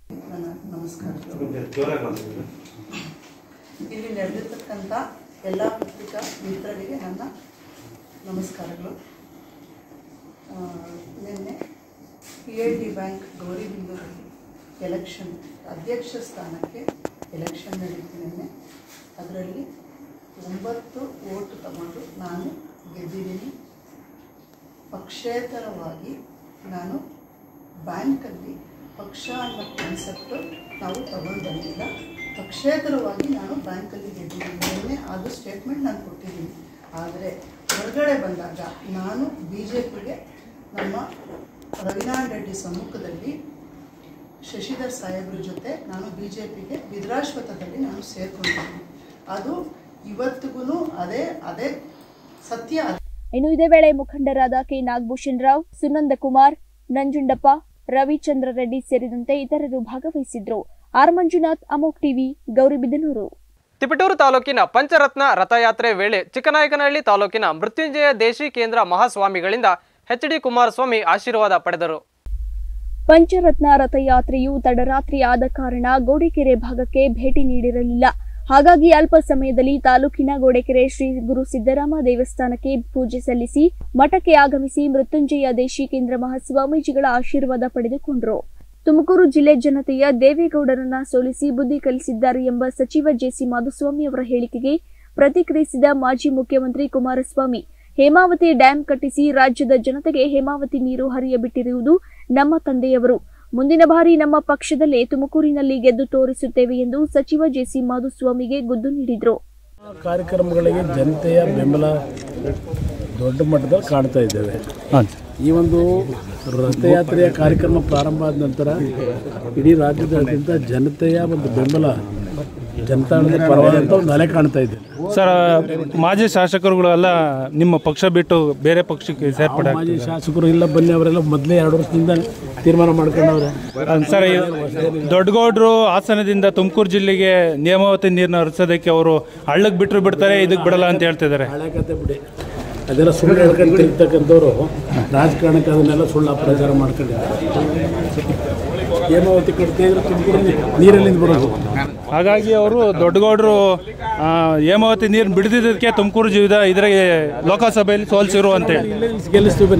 ಇಲ್ಲಿ ನಡೆದಿರ್ತಕ್ಕಂಥ ಎಲ್ಲ ಪತ್ರಿಕಾ ಮಿತ್ರರಿಗೆ ನನ್ನ ನಮಸ್ಕಾರಗಳು. ನಿನ್ನೆ ಪಿ ಎಲ್ ಡಿ ಬ್ಯಾಂಕ್ ಗೌರಿಬಿದನೂರಲ್ಲಿ ಎಲೆಕ್ಷನ್ ಅಧ್ಯಕ್ಷ ಸ್ಥಾನಕ್ಕೆ ಎಲೆಕ್ಷನ್ ನಡೀತು ನಿನ್ನೆ. ಅದರಲ್ಲಿ ಒಂಬತ್ತು ಓಟು ತಗೊಂಡು ನಾನು ಗೆದ್ದಿದ್ದೀನಿ. ಪಕ್ಷೇತರವಾಗಿ ನಾನು ಬ್ಯಾಂಕಲ್ಲಿ ಪಕ್ಷ ಅನ್ನೋ ಕಾನ್ಸೆಪ್ಟು ನಾವು ತಗೊಂಡು ಬಂದಿಲ್ಲ. ಪಕ್ಷೇತರವಾಗಿ ನಾನು ಬ್ಯಾಂಕಲ್ಲಿ ಗೆದ್ದಿದ್ದೀನಿ. ನಿನ್ನೆ ಅದು ಸ್ಟೇಟ್ಮೆಂಟ್ ನಾನು ಕೊಟ್ಟಿದ್ದೀನಿ. ಆದರೆ ಹೊರಗಡೆ ಬಂದಾಗ ನಾನು ಬಿ ಜೆ ಪಿಗೆ ನಮ್ಮ ರವಿನಾರಾಯಣ ರೆಡ್ಡಿ ಸಮ್ಮುಖದಲ್ಲಿ ಶಶಿಧರ್ ಸಾಹೇಬ್ರ ಜೊತೆ ನಾನು ಬಿ ಜೆ ಪಿಗೆ ವಿದ್ರಾಶ್ವತದಲ್ಲಿ ನಾನು ಸೇರ್ಕೊಂಡಿದ್ದೀನಿ. ಅದು ಇವತ್ತಿಗೂ ಅದೇ ಅದೇ ಸತ್ಯ. ಇನ್ನು ಇದೇ ವೇಳೆ ಮುಖಂಡರಾದ ಕೆ ನಾಗಭೂಷಣ್ ರಾವ್, ಸುನಂದ ಕುಮಾರ್, ನಂಜುಂಡಪ್ಪ, ರವಿಚಂದ್ರ ರೆಡ್ಡಿ ಸೇರಿದಂತೆ ಇತರರು ಭಾಗವಹಿಸಿದ್ರು. R Manjunath, Amogh TV, Gauribidanur. ತಿಪಟೂರು ತಾಲೂಕಿನ ಪಂಚರತ್ನ ರಥಯಾತ್ರೆ ವೇಳೆ ಚಿಕ್ಕನಾಯಕನಹಳ್ಳಿ ತಾಲೂಕಿನ ಮೃತ್ಯುಂಜಯ ದೇಶಿ ಕೇಂದ್ರ ಮಹಾಸ್ವಾಮಿಗಳಿಂದ ಎಚ್ ಡಿ ಕುಮಾರಸ್ವಾಮಿ ಆಶೀರ್ವಾದ ಪಡೆದರು. ಪಂಚರತ್ನ ರಥಯಾತ್ರೆಯು ತಡರಾತ್ರಿ ಆದ ಕಾರಣ ಗೋಡೆಕೆರೆ ಭಾಗಕ್ಕೆ ಭೇಟಿ ನೀಡಿರಲಿಲ್ಲ. ಹಾಗಾಗಿ ಅಲ್ಪ ಸಮಯದಲ್ಲಿ ತಾಲೂಕಿನ ಗೋಡೆಕೆರೆ ಶ್ರೀ ಗುರು ಸಿದ್ದರಾಮ ದೇವಸ್ಥಾನಕ್ಕೆ ಪೂಜೆ ಸಲ್ಲಿಸಿ ಮಠಕ್ಕೆ ಆಗಮಿಸಿ ಮೃತ್ಯುಂಜಯ ದೇಶಿ ಕೇಂದ್ರ ಮಹಾಸ್ವಾಮೀಜಿಗಳ ಆಶೀರ್ವಾದ ಪಡೆದುಕೊಂಡರು. ತುಮಕೂರು ಜಿಲ್ಲೆ ಜನತೆಯ ದೇವೇಗೌಡರನ್ನ ಸೋಲಿಸಿ ಬುದ್ಧಿ ಕಲಿಸಿದ್ದಾರೆ ಎಂಬ ಸಚಿವ ಜೆಸಿ ಮಾಧುಸ್ವಾಮಿ ಅವರ ಹೇಳಿಕೆಗೆ ಪ್ರತಿಕ್ರಿಯಿಸಿದ ಮಾಜಿ ಮುಖ್ಯಮಂತ್ರಿ ಕುಮಾರಸ್ವಾಮಿ, ಹೇಮಾವತಿ ಡ್ಯಾಂ ಕಟ್ಟಿಸಿ ರಾಜ್ಯದ ಜನತೆಗೆ ಹೇಮಾವತಿ ನೀರು ಹರಿಯಬಿಟ್ಟಿರುವುದು ನಮ್ಮ ತಂದೆಯವರು. ಮುಂದಿನ ಬಾರಿ ನಮ್ಮ ಪಕ್ಷದಲ್ಲೇ ತುಮಕೂರಿನಲ್ಲಿ ಗೆದ್ದು ತೋರಿಸುತ್ತೇವೆ ಎಂದು ಸಚಿವ ಜೆಸಿ ಮಾಧುಸ್ವಾಮಿಗೆ ಗುದ್ದು ನೀಡಿದರು. ಕಾರ್ಯಕ್ರಮಗಳಿಗೆ ಜನತೆಯ ಬೆಂಬಲ ದೊಡ್ಡ ಮಟ್ಟದಲ್ಲಿ ಕಾಣ್ತಾ ಇದ್ದೇವೆ. ಈ ಒಂದು ರಥಯಾತ್ರೆಯ ಕಾರ್ಯಕ್ರಮ ಪ್ರಾರಂಭ ಆದ ನಂತರ ಇಡೀ ರಾಜ್ಯದಾದ್ಯಂತ ಜನತೆಯ ಒಂದು ಬೆಂಬಲ ಜನತಾದಳದ ಪರವಾದಂಥ ಒಂದು ಅಲೆ ಕಾಣ್ತಾ ಇದೆ. ಸರ್, ಮಾಜಿ ಶಾಸಕರುಗಳೆಲ್ಲ ನಿಮ್ಮ ಪಕ್ಷ ಬಿಟ್ಟು ಬೇರೆ ಪಕ್ಷಕ್ಕೆ ಸೇರ್ಪಡೆ. ಮಾಜಿ ಶಾಸಕರು ಇಲ್ಲ ಬನ್ನಿ, ಅವರೆಲ್ಲ ಮೊದಲೇ ಎರಡು ವರ್ಷದಿಂದ ತೀರ್ಮಾನ ಮಾಡ್ಕೊಂಡವ್ರೆ. ಸರ್, ದೊಡ್ಡಗೌಡರು ಹಾಸನದಿಂದ ತುಮಕೂರು ಜಿಲ್ಲೆಗೆ ನೇಮಾವತಿ ನೀರನ್ನ ಹರಿಸೋದಕ್ಕೆ ಅವರು ಹಳ್ಳಕ್ಕೆ ಬಿಟ್ಟರು ಬಿಡ್ತಾರೆ, ಇದಕ್ಕೆ ಬಿಡಲ್ಲ ಅಂತ ಹೇಳ್ತಿದ್ದಾರೆ. ಹಳೆ ಕತೆ ಬಿಡಿ, ಅದೆಲ್ಲ ಸುಳ್ಳು ಹೇಳ್ಕೊಂಡು ತಿರುಗ್ತಕ್ಕಂಥವ್ರು ರಾಜಕಾರಣಕ್ಕೆ ಅದನ್ನೆಲ್ಲ ಸುಳ್ಳು ಅಪ್ರಚಾರ ಮಾಡ್ಕೊಂಡಿದ್ದಾರೆ. ಹೇಮಾವತಿ ಕಟ್ತಾ ಇದ್ರೆ ತುಮಕೂರು ನೀರಲ್ಲಿಂದ ಬರೋದು. ಹಾಗಾಗಿ ಅವರು ದೊಡ್ಡಗೌಡರು ಹೇಮಾವತಿ ನೀರು ಬಿಡದಿದ್ದಕ್ಕೆ ತುಮಕೂರು ಜೀವಿದ ಇದ್ರಾಗೆ ಲೋಕಸಭೆಯಲ್ಲಿ ಸೋಲ್ಸಿರು ಅಂತ ಗೆಲ್ಲಿಸ್ತೀವಿ.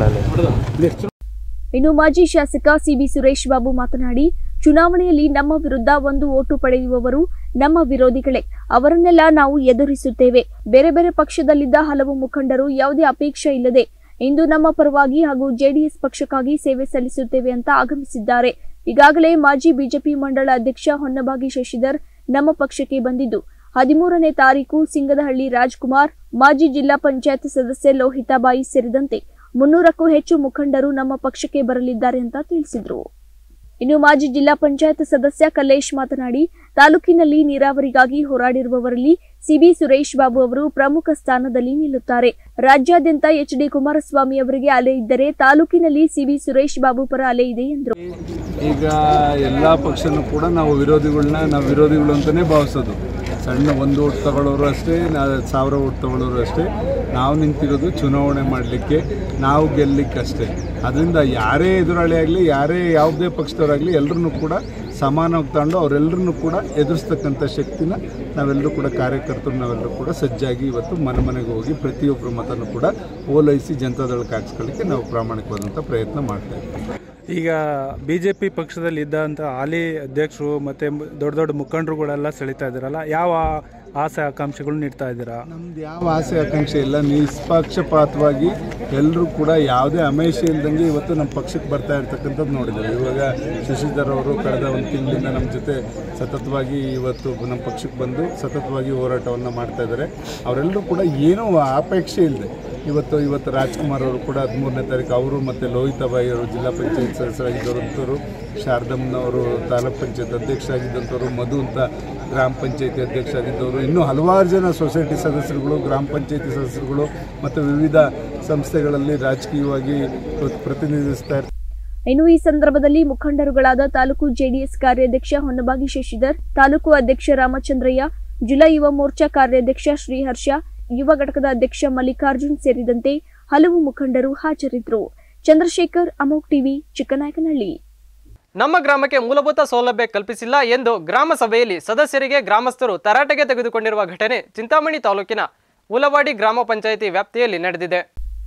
ಇನ್ನು ಮಾಜಿ ಶಾಸಕ ಸಿಬಿ ಸುರೇಶ್ ಬಾಬು ಮಾತನಾಡಿ, ಚುನಾವಣೆಯಲ್ಲಿ ನಮ್ಮ ವಿರುದ್ಧ ಒಂದು ಓಟು ಪಡೆಯುವವರು ನಮ್ಮ ವಿರೋಧಿಗಳೇ. ಅವರನ್ನೆಲ್ಲ ನಾವು ಎದುರಿಸುತ್ತೇವೆ. ಬೇರೆ ಬೇರೆ ಪಕ್ಷದಲ್ಲಿದ್ದ ಹಲವು ಮುಖಂಡರು ಯಾವುದೇ ಅಪೇಕ್ಷೆ ಇಲ್ಲದೆ ಇಂದು ನಮ್ಮ ಪರವಾಗಿ ಹಾಗೂ ಜೆಡಿಎಸ್ ಪಕ್ಷಕ್ಕಾಗಿ ಸೇವೆ ಸಲ್ಲಿಸುತ್ತೇವೆ ಅಂತ ಆಗಮಿಸಿದ್ದಾರೆ. ಈಗಾಗಲೇ ಮಾಜಿ ಬಿಜೆಪಿ ಮಂಡಳ ಅಧ್ಯಕ್ಷ ಹೊನ್ನಬಾಗಿ ಶಶಿಧರ್ ನಮ್ಮ ಪಕ್ಷಕ್ಕೆ ಬಂದಿದ್ದು, ಹದಿಮೂರನೇ ತಾರೀಕು ಸಿಂಗದಹಳ್ಳಿ ರಾಜ್ಕುಮಾರ್, ಮಾಜಿ ಜಿಲ್ಲಾ ಪಂಚಾಯತ್ ಸದಸ್ಯೆ ಲೋಹಿತಾಬಾಯಿ ಸೇರಿದಂತೆ ಮುನ್ನೂರಕ್ಕೂ ಹೆಚ್ಚು ಮುಖಂಡರು ನಮ್ಮ ಪಕ್ಷಕ್ಕೆ ಬರಲಿದ್ದಾರೆ ಅಂತ ತಿಳಿಸಿದರು. ಇನ್ನು ಮಾಜಿ ಜಿಲ್ಲಾ ಪಂಚಾಯತ್ ಸದಸ್ಯ ಕಲ್ಲೇಶ್ ಮಾತನಾಡಿ, ತಾಲೂಕಿನಲ್ಲಿ ನೀರಾವರಿಗಾಗಿ ಹೋರಾಡಿರುವವರಲ್ಲಿ ಸಿಬಿ ಸುರೇಶ್ ಬಾಬು ಅವರು ಪ್ರಮುಖ ಸ್ಥಾನದಲ್ಲಿ ನಿಲ್ಲುತ್ತಾರೆ. ರಾಜ್ಯಾದ್ಯಂತ ಎಚ್ ಡಿ ಕುಮಾರಸ್ವಾಮಿ ಅವರಿಗೆ ಅಲೆ ಇದ್ದರೆ ತಾಲೂಕಿನಲ್ಲಿ ಸಿಬಿ ಸುರೇಶ್ ಬಾಬು ಪರ ಅಲೆ ಇದೆ ಎಂದರು. ಈಗ ಎಲ್ಲ ಪಕ್ಷನೂ ಕೂಡ ನಾವು ವಿರೋಧಿಗಳನ್ನ ನಾವು ವಿರೋಧಿಗಳು ಅಂತಾನೆ ಭಾವಿಸೋದು. ಸಣ್ಣ ಒಂದು ಓಟ್ ತಗೊಳ್ಳೋರು ಅಷ್ಟೇ, ನಾ ಸಾವಿರ ಓಟ್ ತಗೊಳ್ಳೋರು ಅಷ್ಟೇ. ನಾವು ನಿಂತಿರೋದು ಚುನಾವಣೆ ಮಾಡಲಿಕ್ಕೆ, ನಾವು ಗೆಲ್ಲಲಿಕ್ಕಷ್ಟೇ. ಅದರಿಂದ ಯಾರೇ ಎದುರಾಳಿ ಆಗಲಿ, ಯಾರೇ ಯಾವುದೇ ಪಕ್ಷದವರಾಗಲಿ, ಎಲ್ಲರನ್ನೂ ಕೂಡ ಸಮಾನವಾಗಿ ತಗೊಂಡು ಅವರೆಲ್ಲರನ್ನೂ ಕೂಡ ಎದುರಿಸ್ತಕ್ಕಂಥ ಶಕ್ತಿನ ನಾವೆಲ್ಲರೂ ಕೂಡ ಕಾರ್ಯಕರ್ತರು ನಾವೆಲ್ಲರೂ ಕೂಡ ಸಜ್ಜಾಗಿ ಇವತ್ತು ಮನೆ ಮನೆಗೆ ಹೋಗಿ ಪ್ರತಿಯೊಬ್ಬರ ಮತನೂ ಕೂಡ ಓಲೈಸಿ ಜನತಾದಳಕ್ಕೆ ಹಾಕ್ಸ್ಕೊಳ್ಳಿಕ್ಕೆ ನಾವು ಪ್ರಾಮಾಣಿಕವಾದಂಥ ಪ್ರಯತ್ನ ಮಾಡ್ತಾ ಇದ್ದೀವಿ. ಈಗ ಬಿ ಜೆ ಪಿ ಪಕ್ಷದಲ್ಲಿ ಇದ್ದಂಥ ಹಾಲಿ ಅಧ್ಯಕ್ಷರು ಮತ್ತು ದೊಡ್ಡ ದೊಡ್ಡ ಮುಖಂಡರುಗಳೆಲ್ಲ ಸೆಳೀತಾ ಇದ್ದಾರಲ್ಲ, ಯಾವ ಆಸೆ ಆಕಾಂಕ್ಷೆಗಳು ನೀಡ್ತಾ ಇದ್ದೀರಾ? ನಮ್ದು ಯಾವ ಆಸೆ ಆಕಾಂಕ್ಷೆ ಇಲ್ಲ, ನಿಷ್ಪಕ್ಷಪಾತವಾಗಿ ಎಲ್ಲರೂ ಕೂಡ ಯಾವುದೇ ಅಮೇಷ ಇಲ್ದಂಗೆ ಇವತ್ತು ನಮ್ಮ ಪಕ್ಷಕ್ಕೆ ಬರ್ತಾ ಇರ್ತಕ್ಕಂಥದ್ದು ನೋಡಿದ್ದಾರೆ. ಇವಾಗ ಶಶಿಧರ್ ಅವರು ಕಳೆದ ಒಂದು ತಿಂಗಳಿಂದ ನಮ್ಮ ಜೊತೆ ಸತತವಾಗಿ ಇವತ್ತು ನಮ್ಮ ಪಕ್ಷಕ್ಕೆ ಬಂದು ಸತತವಾಗಿ ಹೋರಾಟವನ್ನು ಮಾಡ್ತಾ ಇದ್ದಾರೆ. ಅವರೆಲ್ಲರೂ ಕೂಡ ಏನೂ ಅಪೇಕ್ಷೆ ಇಲ್ಲದೆ ಇವತ್ತು ಇವತ್ತು ರಾಜ್ಕುಮಾರ್ ಅವರು ಕೂಡ ಹದಿಮೂರನೇ ತಾರೀಕು ಅವರು ಮತ್ತು ಲೋಹಿತಾಬಾಯಿ ಅವರು ಜಿಲ್ಲಾ ಪಂಚಾಯತ್ ಸದಸ್ಯರಾಗಿದ್ದವರು, ಶಾರದಮ್ಮನವರು ತಾಲೂಕ್ ಪಂಚಾಯತ್ ಅಧ್ಯಕ್ಷ ಆಗಿದ್ದಂಥವ್ರು, ಮಧು ಅಂತ ಗ್ರಾಮ ಪಂಚಾಯತಿ ಅಧ್ಯಕ್ಷ ಆಗಿದ್ದವರು, ಇನ್ನೂ ಹಲವಾರು ಜನ ಸೊಸೈಟಿ ಸದಸ್ಯರುಗಳು, ಗ್ರಾಮ ಪಂಚಾಯತಿ ಸದಸ್ಯರುಗಳು ಮತ್ತು ವಿವಿಧ ಸಂಸ್ಥೆಗಳಲ್ಲಿ ರಾಜಕೀಯವಾಗಿ ಪ್ರತಿನಿಧಿಸ್ತಾ ಇರ್ತಾರೆ. ಇನ್ನು ಈ ಸಂದರ್ಭದಲ್ಲಿ ಮುಖಂಡರುಗಳಾದ ತಾಲೂಕು ಜೆಡಿಎಸ್ ಕಾರ್ಯಾಧ್ಯಕ್ಷ ಹೊನ್ನಬಾಗಿ ಶಶಿಧರ್, ತಾಲೂಕು ಅಧ್ಯಕ್ಷ ರಾಮಚಂದ್ರಯ್ಯ, ಜಿಲ್ಲಾ ಯುವ ಮೋರ್ಚಾ ಕಾರ್ಯಾಧ್ಯಕ್ಷ ಶ್ರೀಹರ್ಷ, ಯುವ ಘಟಕದ ಅಧ್ಯಕ್ಷ ಮಲ್ಲಿಕಾರ್ಜುನ್ ಸೇರಿದಂತೆ ಹಲವು ಮುಖಂಡರು ಹಾಜರಿದ್ದರು. ಚಂದ್ರಶೇಖರ್, ಅಮೋಘ್ ಟಿವಿ, ಚಿಕ್ಕನಾಯಕನಹಳ್ಳಿ. ನಮ್ಮ ಗ್ರಾಮಕ್ಕೆ ಮೂಲಭೂತ ಸೌಲಭ್ಯ ಕಲ್ಪಿಸಿಲ್ಲ ಎಂದು ಗ್ರಾಮ ಸಭೆಯಲ್ಲಿ ಸದಸ್ಯರಿಗೆ ಗ್ರಾಮಸ್ಥರು ತರಾಟೆಗೆ ತೆಗೆದುಕೊಂಡಿರುವ ಘಟನೆ ಚಿಂತಾಮಣಿ ತಾಲೂಕಿನ ಉಲವಾಡಿ ಗ್ರಾಮ ಪಂಚಾಯಿತಿ ವ್ಯಾಪ್ತಿಯಲ್ಲಿ ನಡೆದಿದೆ.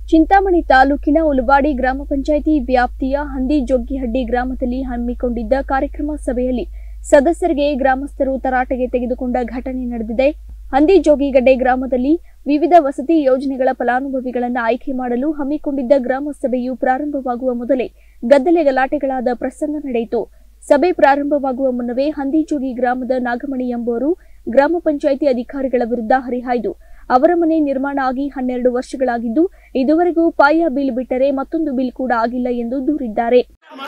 ಚಿಂತಾಮಣಿ ತಾಲೂಕಿನ ಉಲವಾಡಿ ಗ್ರಾಮ ಪಂಚಾಯಿತಿ ವ್ಯಾಪ್ತಿಯ ಹಂದಿಜೋಗಿಹಡ್ಡಿ ಗ್ರಾಮದಲ್ಲಿ ಹಮ್ಮಿಕೊಂಡಿದ್ದ ಕಾರ್ಯಕ್ರಮ ಸಭೆಯಲ್ಲಿ ಸದಸ್ಯರಿಗೆ ಗ್ರಾಮಸ್ಥರು ತರಾಟೆಗೆ ತೆಗೆದುಕೊಂಡ ಘಟನೆ ನಡೆದಿದೆ. ಹಂದಿಜೋಗಿಗಡ್ಡೆ ಗ್ರಾಮದಲ್ಲಿ ವಿವಿಧ ವಸತಿ ಯೋಜನೆಗಳ ಫಲಾನುಭವಿಗಳನ್ನು ಆಯ್ಕೆ ಮಾಡಲು ಹಮ್ಮಿಕೊಂಡಿದ್ದ ಗ್ರಾಮ ಸಭೆಯು ಪ್ರಾರಂಭವಾಗುವ ಮೊದಲೇ ಗದ್ದಲೆ ಗಲಾಟೆಗಳಾದ ಪ್ರಸಂಗ ನಡೆಯಿತು. ಸಭೆ ಪ್ರಾರಂಭವಾಗುವ ಮುನ್ನವೇ ಹಂದಿಜೋಗಿ ಗ್ರಾಮದ ನಾಗಮಣಿ ಎಂಬುವರು ಗ್ರಾಮ ಪಂಚಾಯಿತಿ ಅಧಿಕಾರಿಗಳ ವಿರುದ್ಧ ಹರಿಹಾಯ್ದು ಅವರ ಮನೆ ನಿರ್ಮಾಣ ಆಗಿ ಹನ್ನೆರಡು ವರ್ಷಗಳಾಗಿದ್ದು ಇದುವರೆಗೂ ಪಾಯ ಬಿಲ್ ಬಿಟ್ಟರೆ ಮತ್ತೊಂದು ಬಿಲ್ ಕೂಡ ಆಗಿಲ್ಲ ಎಂದು ದೂರಿದ್ದಾರೆ.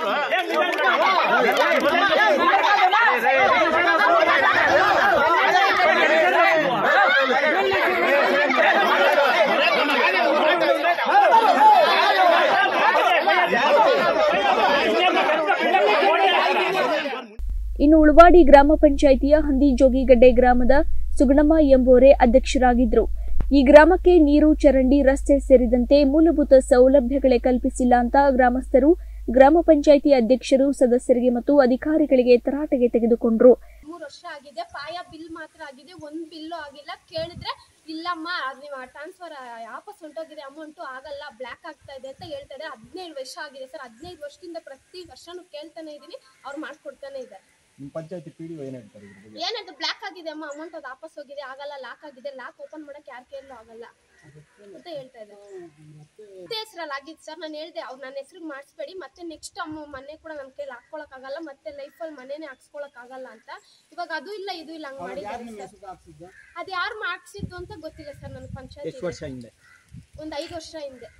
ಇನ್ನು ಉಳವಾಡಿ ಗ್ರಾಮ ಪಂಚಾಯಿತಿಯ ಹಂದಿಜೋಗಿಗಡ್ಡೆ ಗ್ರಾಮದ ಸುಗಣಮ್ಮ ಎಂಬುವರೇ ಅಧ್ಯಕ್ಷರಾಗಿದ್ದರು. ಈ ಗ್ರಾಮಕ್ಕೆ ನೀರು, ಚರಂಡಿ, ರಸ್ತೆ ಸೇರಿದಂತೆ ಮೂಲಭೂತ ಸೌಲಭ್ಯಗಳೇ ಕಲ್ಪಿಸಿಲ್ಲ ಅಂತ ಗ್ರಾಮಸ್ಥರು ಗ್ರಾಮ ಪಂಚಾಯಿತಿ ಅಧ್ಯಕ್ಷರು, ಸದಸ್ಯರಿಗೆ ಮತ್ತು ಅಧಿಕಾರಿಗಳಿಗೆ ತರಾಟೆಗೆ ತೆಗೆದುಕೊಂಡ್ರು. ಮೂರು ವರ್ಷ ಆಗಿದೆ, ಪಾಯ ಬಿಲ್ ಮಾತ್ರ ಆಗಿದೆ, ಒಂದ್ ಬಿಲ್ಲು ಆಗಿಲ್ಲ. ಕೇಳಿದ್ರೆ ಇಲ್ಲಮ್ಮ ನೀವು ಟ್ರಾನ್ಸ್ಫರ್ ವಾಪಸ್ ಹೊಂಟೋಗಿದೆ, ಅಮೌಂಟು ಆಗಲ್ಲ, ಬ್ಲ್ಯಾಕ್ ಆಗ್ತಾ ಇದೆ ಅಂತ ಹೇಳ್ತಾ ಇದ್ದಾರೆ. ಹದಿನೈದು ವರ್ಷ ಆಗಿದೆ ಸರ್. ಹದಿನೈದು ವರ್ಷದಿಂದ ಪ್ರತಿ ವರ್ಷನೂ ಕೇಳ್ತಾನೆ ಇದೀನಿ, ಅವ್ರು ಮಾಡ್ಕೊಡ್ತಾನೆ ಇದ್ದಾರೆ. ಪಂಚಾಯತಿ ಪಿ ಡಿ ಒ ಏನ್ ಹೇಳ್ತಾರೆ? ಏನಂತ ಬ್ಲ್ಯಾಕ್ ಆಗಿದೆ ಅಮ್ಮ, ಅಮೌಂಟ್ ಅದು ವಾಪಸ್ ಹೋಗಿದೆ, ಆಗಲ್ಲ, ಲಾಕ್ ಆಗಿದೆ, ಲಾಕ್ ಓಪನ್ ಮಾಡಕ್ ಯಾರ ಕೈಯಲ್ಲೂ ಆಗಲ್ಲ ಅಂತ ಹೇಳ್ತಾ ಇದ್ದಾರೆ. ಮತ್ತೆ ಹೆಸರಲ್ಲಿ ಆಗಿತ್ತು ಸರ್. ನಾನು ಹೇಳ್ದೆ ಅವ್ರು ನನ್ನ ಹೆಸರಿಗೆ ಮಾಡಿಸ್ಬೇಡಿ, ಮತ್ತೆ ನೆಕ್ಸ್ಟ್ ಅಮ್ಮ ಮನೆ ಕೂಡ ನನ್ನ ಕೈಲಿ ಹಾಕೊಳಕ್ ಆಗಲ್ಲ, ಮತ್ತೆ ಲೈಫಲ್ಲಿ ಮನೇನೆ ಹಾಕ್ಸ್ಕೊಳಕ್ ಆಗಲ್ಲ ಅಂತ. ಇವಾಗ ಅದು ಇಲ್ಲ ಇದು ಇಲ್ಲ ಹಂಗ್ ಮಾಡಿದ್ದಾರೆ ಸರ್. ಅದು ಯಾರು ಮಾಡ್ಸಿದ್ದು ಅಂತ ಗೊತ್ತಿಲ್ಲ ಸರ್ ನನಗೆ. ಪಂಚಾಯತ್ ಒಂದ್ ಐದು ವರ್ಷ ಹಿಂದೆ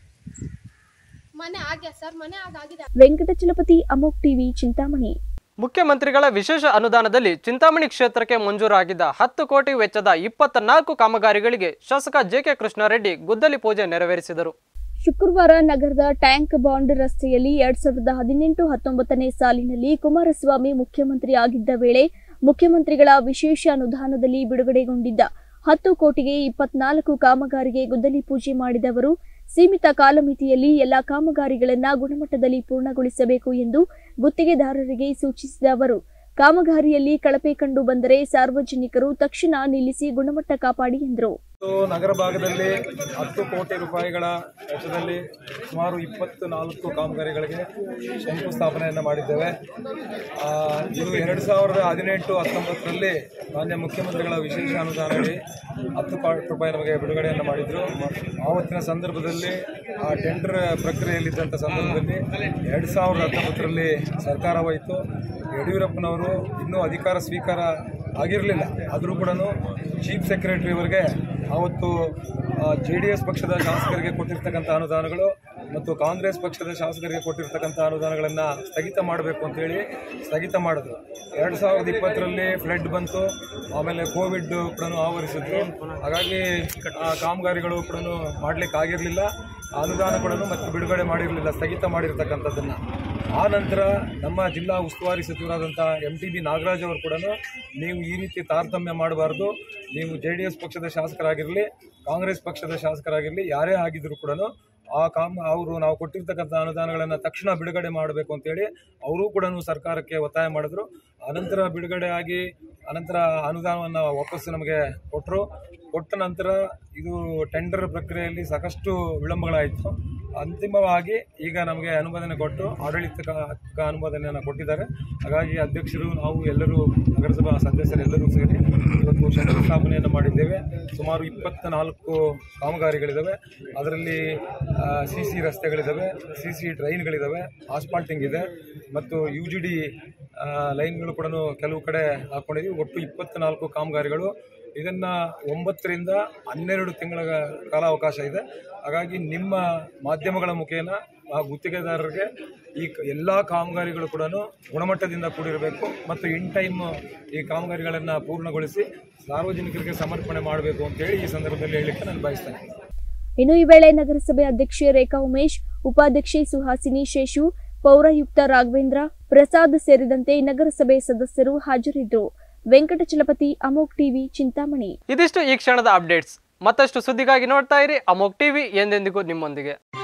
ಮನೆ ಆಗ್ಯಾ ಸರ್, ಮನೆ ಆಗಿದೆ. ವೆಂಕಟಚಲಪತಿ, ಅಮೋಘ್ ಟಿವಿ, ಚಿಂತಾಮಣಿ. ಮುಖ್ಯಮಂತ್ರಿಗಳ ವಿಶೇಷ ಅನುದಾನದಲ್ಲಿ ಚಿಂತಾಮಣಿ ಕ್ಷೇತ್ರಕ್ಕೆ ಮಂಜೂರಾಗಿದ್ದ ಹತ್ತು ಕೋಟಿ ವೆಚ್ಚದ ಇಪ್ಪತ್ತ ನಾಲ್ಕು ಕಾಮಗಾರಿಗಳಿಗೆ ಶಾಸಕ ಜೆಕೆ ಕೃಷ್ಣಾರೆಡ್ಡಿ ಗುದ್ದಲಿ ಪೂಜೆ ನೆರವೇರಿಸಿದರು. ಶುಕ್ರವಾರ ನಗರದ ಟ್ಯಾಂಕ್ ಬಾಂಡ್ ರಸ್ತೆಯಲ್ಲಿ ಎರಡ್ ಸಾವಿರದ ಹದಿನೆಂಟು ಹತ್ತೊಂಬತ್ತನೇ ಸಾಲಿನಲ್ಲಿ ಕುಮಾರಸ್ವಾಮಿ ಮುಖ್ಯಮಂತ್ರಿ ಆಗಿದ್ದ ವೇಳೆ ಮುಖ್ಯಮಂತ್ರಿಗಳ ವಿಶೇಷ ಅನುದಾನದಲ್ಲಿ ಬಿಡುಗಡೆಗೊಂಡಿದ್ದ ಹತ್ತು ಕೋಟಿಗೆ ಇಪ್ಪತ್ನಾಲ್ಕು ಕಾಮಗಾರಿಗೆ ಗುದ್ದಲಿ ಪೂಜೆ ಮಾಡಿದವರು ಸೀಮಿತ ಕಾಲಮಿತಿಯಲ್ಲಿ ಎಲ್ಲಾ ಕಾಮಗಾರಿಗಳನ್ನ ಗುಣಮಟ್ಟದಲ್ಲಿ ಪೂರ್ಣಗೊಳಿಸಬೇಕು ಎಂದು ಗುತ್ತಿಗೆದಾರರಿಗೆ ಸೂಚಿಸಿದ ಅವರು ಕಾಮಗಾರಿಯಲ್ಲಿ ಕಳಪೆ ಕಂಡು ಬಂದರೆ ಸಾರ್ವಜನಿಕರು ತಕ್ಷಣ ನಿಲ್ಲಿಸಿ ಗುಣಮಟ್ಟ ಕಾಪಾಡಿ ಎಂದರು. ನಗರ ಭಾಗದಲ್ಲಿ ಹತ್ತು ಕೋಟಿ ರೂಪಾಯಿಗಳ ವೆಚ್ಚದಲ್ಲಿ ಸುಮಾರು ಇಪ್ಪತ್ತು ನಾಲ್ಕು ಕಾಮಗಾರಿಗಳಿಗೆ ಶಂಕುಸ್ಥಾಪನೆಯನ್ನು ಮಾಡಿದ್ದೇವೆ. ಇದು ಎರಡು ಸಾವಿರದ ಹದಿನೆಂಟು ಹತ್ತೊಂಬತ್ತರಲ್ಲಿ ಮಾನ್ಯ ಮುಖ್ಯಮಂತ್ರಿಗಳ ವಿಶೇಷ ಅನುದಾನದಲ್ಲಿ ಹತ್ತು ಕೋಟಿ ರೂಪಾಯಿ ನಮಗೆ ಬಿಡುಗಡೆಯನ್ನು ಮಾಡಿದರು. ಆವತ್ತಿನ ಸಂದರ್ಭದಲ್ಲಿ ಆ ಟೆಂಡರ್ ಪ್ರಕ್ರಿಯೆಯಲ್ಲಿದ್ದಂಥ ಸಂದರ್ಭದಲ್ಲಿ ಎರಡು ಸಾವಿರದ ಹತ್ತೊಂಬತ್ತರಲ್ಲಿ ಸರ್ಕಾರ ಹೋಯಿತು. ಯಡಿಯೂರಪ್ಪನವರು ಇನ್ನೂ ಅಧಿಕಾರ ಸ್ವೀಕಾರ ಆಗಿರಲಿಲ್ಲ. ಆದರೂ ಕೂಡ ಚೀಫ್ ಸೆಕ್ರೆಟರಿಯವರಿಗೆ ಅವತ್ತು ಜೆ ಡಿ ಎಸ್ ಪಕ್ಷದ ಶಾಸಕರಿಗೆ ಕೊಟ್ಟಿರ್ತಕ್ಕಂಥ ಅನುದಾನಗಳು ಮತ್ತು ಕಾಂಗ್ರೆಸ್ ಪಕ್ಷದ ಶಾಸಕರಿಗೆ ಕೊಟ್ಟಿರ್ತಕ್ಕಂಥ ಅನುದಾನಗಳನ್ನು ಸ್ಥಗಿತ ಮಾಡಬೇಕು ಅಂತೇಳಿ ಸ್ಥಗಿತ ಮಾಡಿದ್ರು. ಎರಡು ಸಾವಿರದ ಇಪ್ಪತ್ತರಲ್ಲಿ ಫ್ಲಡ್ ಬಂತು, ಆಮೇಲೆ ಕೋವಿಡ್ ಕೂಡ ಆವರಿಸಿದ್ರು. ಹಾಗಾಗಿ ಆ ಕಾಮಗಾರಿಗಳು ಕೂಡ ಮಾಡಲಿಕ್ಕೆ ಆಗಿರಲಿಲ್ಲ. ಅನುದಾನ ಕೂಡ ಮತ್ತೆ ಬಿಡುಗಡೆ ಮಾಡಿರಲಿಲ್ಲ, ಸ್ಥಗಿತ ಮಾಡಿರ್ತಕ್ಕಂಥದ್ದನ್ನು. ಆ ನಂತರ ನಮ್ಮ ಜಿಲ್ಲಾ ಉಸ್ತುವಾರಿ ಸಚಿವರಾದಂಥ ಎಂ ಟಿ ಬಿ ನಾಗರಾಜ್ ಅವರು ಕೂಡ ನೀವು ಈ ರೀತಿ ತಾರತಮ್ಯ ಮಾಡಬಾರ್ದು, ನೀವು ಜೆ ಡಿ ಎಸ್ ಪಕ್ಷದ ಶಾಸಕರಾಗಿರಲಿ, ಕಾಂಗ್ರೆಸ್ ಪಕ್ಷದ ಶಾಸಕರಾಗಿರಲಿ, ಯಾರೇ ಆಗಿದ್ದರೂ ಕೂಡ ಆ ಕಾಮ ಅವರು ನಾವು ಕೊಟ್ಟಿರ್ತಕ್ಕಂಥ ಅನುದಾನಗಳನ್ನು ತಕ್ಷಣ ಬಿಡುಗಡೆ ಮಾಡಬೇಕು ಅಂತೇಳಿ ಅವರೂ ಕೂಡ ಸರ್ಕಾರಕ್ಕೆ ಒತ್ತಾಯ ಮಾಡಿದ್ರು. ಅನಂತರ ಬಿಡುಗಡೆ ಆಗಿ ಅನಂತರ ಅನುದಾನವನ್ನು ವಾಪಸ್ಸು ನಮಗೆ ಕೊಟ್ಟರು. ಕೊಟ್ಟ ನಂತರ ಇದು ಟೆಂಡರ್ ಪ್ರಕ್ರಿಯೆಯಲ್ಲಿ ಸಾಕಷ್ಟು ವಿಳಂಬಗಳಾಯಿತು. ಅಂತಿಮವಾಗಿ ಈಗ ನಮಗೆ ಅನುಮೋದನೆ ಕೊಟ್ಟು ಆಡಳಿತ ಅನುಮೋದನೆಯನ್ನು ಕೊಟ್ಟಿದ್ದಾರೆ. ಹಾಗಾಗಿ ಅಧ್ಯಕ್ಷರು, ನಾವು ಎಲ್ಲರೂ, ನಗರಸಭಾ ಸದಸ್ಯರು ಎಲ್ಲರೂ ಸೇರಿ ಇವತ್ತು ಶಂಕುಸ್ಥಾಪನೆಯನ್ನು ಮಾಡಿದ್ದೇವೆ. ಸುಮಾರು ಇಪ್ಪತ್ತ ನಾಲ್ಕು ಕಾಮಗಾರಿಗಳಿದ್ದಾವೆ. ಅದರಲ್ಲಿ ಸಿ ಸಿ ರಸ್ತೆಗಳಿದ್ದಾವೆ, ಸಿ ಸಿ ಟ್ರೈನ್ಗಳಿದ್ದಾವೆ, ಆಸ್ಪಾಲ್ಟಿಂಗ್ ಇದೆ ಮತ್ತು ಯು ಜಿ ಡಿ ಲೈನ್ಗಳು ಕೂಡ ಕೆಲವು ಕಡೆ ಹಾಕ್ಕೊಂಡಿದ್ದೀವಿ. ಒಟ್ಟು ಇಪ್ಪತ್ತ್ನಾಲ್ಕು ಕಾಮಗಾರಿಗಳು. ಇದನ್ನು ಒಂಬತ್ತರಿಂದ ಹನ್ನೆರಡು ತಿಂಗಳ ಕಾಲಾವಕಾಶ ಇದೆ. ಹಾಗಾಗಿ ನಿಮ್ಮ ಮಾಧ್ಯಮಗಳ ಮುಖೇನ ಆ ಗುತ್ತಿಗೆದಾರರಿಗೆ ಈ ಎಲ್ಲ ಕಾಮಗಾರಿಗಳು ಕೂಡ ಗುಣಮಟ್ಟದಿಂದ ಕೂಡಿರಬೇಕು ಮತ್ತು ಇನ್ ಟೈಮ್ ಈ ಕಾಮಗಾರಿಗಳನ್ನು ಪೂರ್ಣಗೊಳಿಸಿ ಸಾರ್ವಜನಿಕರಿಗೆ ಸಮರ್ಪಣೆ ಮಾಡಬೇಕು ಅಂತೇಳಿ ಈ ಸಂದರ್ಭದಲ್ಲಿ ಹೇಳಲಿಕ್ಕೆ ನಾನು ಬಯಸ್ತೇನೆ. ಇನ್ನು ಈ ವೇಳೆ ನಗರಸಭೆ ಅಧ್ಯಕ್ಷೆ ರೇಖಾ ಉಮೇಶ್, ಉಪಾಧ್ಯಕ್ಷೆ ಸುಹಾಸಿನಿ ಶೇಷು, ಪೌರಾಯುಕ್ತ ರಾಘವೇಂದ್ರ ಪ್ರಸಾದ್ ಸೇರಿದಂತೆ ನಗರಸಭೆ ಸದಸ್ಯರು ಹಾಜರಿದ್ದರು. ವೆಂಕಟಚಲಪತಿ, ಅಮೋಘ್ ಟಿವಿ, ಚಿಂತಾಮಣಿ. ಇದಿಷ್ಟು ಈ ಕ್ಷಣದ ಅಪ್ಡೇಟ್ಸ್. ಮತ್ತಷ್ಟು ಸುದ್ದಿಗಾಗಿ ನೋಡ್ತಾ ಇರಿ ಅಮೋಘ್ ಟಿವಿ, ಎಂದೆಂದಿಗೂ ನಿಮ್ಮೊಂದಿಗೆ.